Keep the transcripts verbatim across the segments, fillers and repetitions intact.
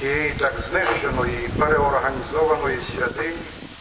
тієї так знищеної, переорганізованої святині,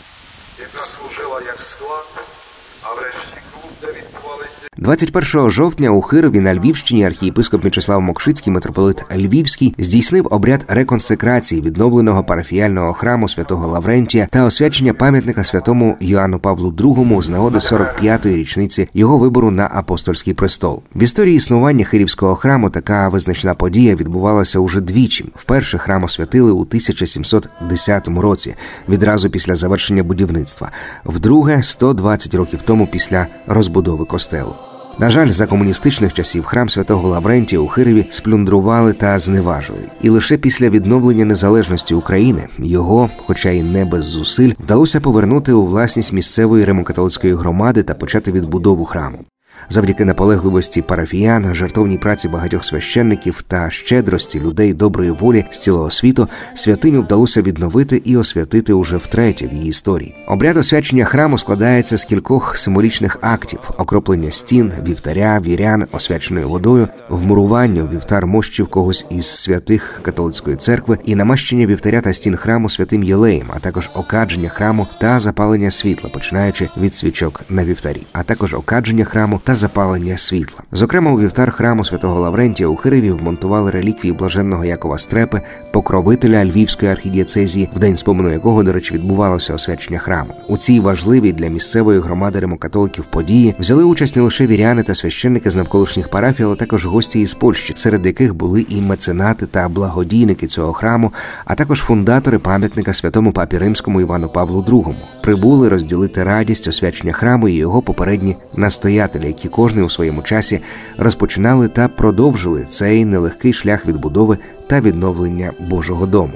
яка служила як склад, а врешті клуб, де відбувалися... двадцять першого жовтня у Хирові на Львівщині архієпископ Мічеслав Мокшицький, митрополит Львівський, здійснив обряд реконсекрації відновленого парафіяльного храму святого Лаврентія та освячення пам'ятника святому Йоанну Павлу другому з нагоди сорок п'ятої річниці його вибору на апостольський престол. В історії існування Хирівського храму така визначна подія відбувалася уже двічі. Вперше храм освятили у тисяча сімсот десятому році, відразу після завершення будівництва. Вдруге – сто двадцять років тому після розбудови костелу. На жаль, за комуністичних часів храм святого Лаврентія у Хирові сплюндрували та зневажили. І лише після відновлення незалежності України його, хоча й не без зусиль, вдалося повернути у власність місцевої римокатолицької громади та почати відбудову храму. Завдяки наполегливості парафіян, жертовній праці багатьох священників та щедрості людей доброї волі з цілого світу святиню вдалося відновити і освятити уже втретє в її історії. Обряд освячення храму складається з кількох символічних актів: окроплення стін, вівтаря, вірян освяченою водою, вмурування у вівтар мощів когось із святих католицької церкви і намащення вівтаря та стін храму святим єлеєм, а також окадження храму та запалення світла, починаючи від свічок на вівтарі, а також окадження храму та запалення світла. Зокрема, у вівтар храму святого Лаврентія у Хирові вмонтували реліквії блаженного Якова Стрепи, покровителя Львівської архідієцезії, в день спомену якого, до речі, відбувалося освячення храму. У цій важливій для місцевої громади римокатоликів події взяли участь не лише віряни та священники з навколишніх парафій, але також гості із Польщі, серед яких були і меценати та благодійники цього храму, а також фундатори пам'ятника святому папі римському Івану Павлу другому. Прибули розділити радість освячення храму і його попередні настоятелі, які кожний у своєму часі розпочинали та продовжили цей нелегкий шлях відбудови та відновлення Божого дому.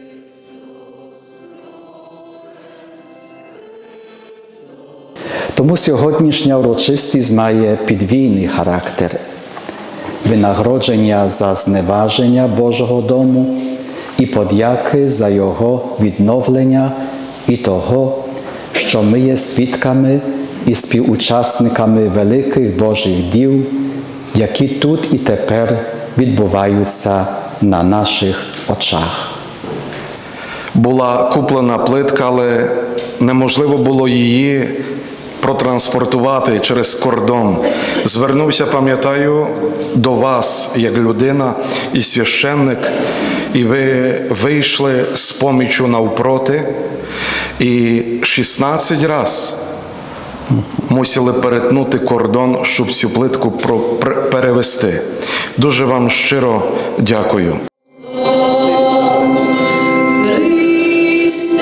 Тому сьогоднішня урочистість має підвійний характер – винагородження за зневаження Божого дому і подяки за його відновлення і того, що ми є свідками і співучасниками великих Божих діл, які тут і тепер відбуваються на наших очах. Була куплена плитка, але неможливо було її протранспортувати через кордон. Звернувся, пам'ятаю, до вас, як людина і священник, і ви вийшли з поміччю навпроти, і шістнадцять раз мусили перетнути кордон, щоб цю плитку перевести. Дуже вам щиро дякую. Христос.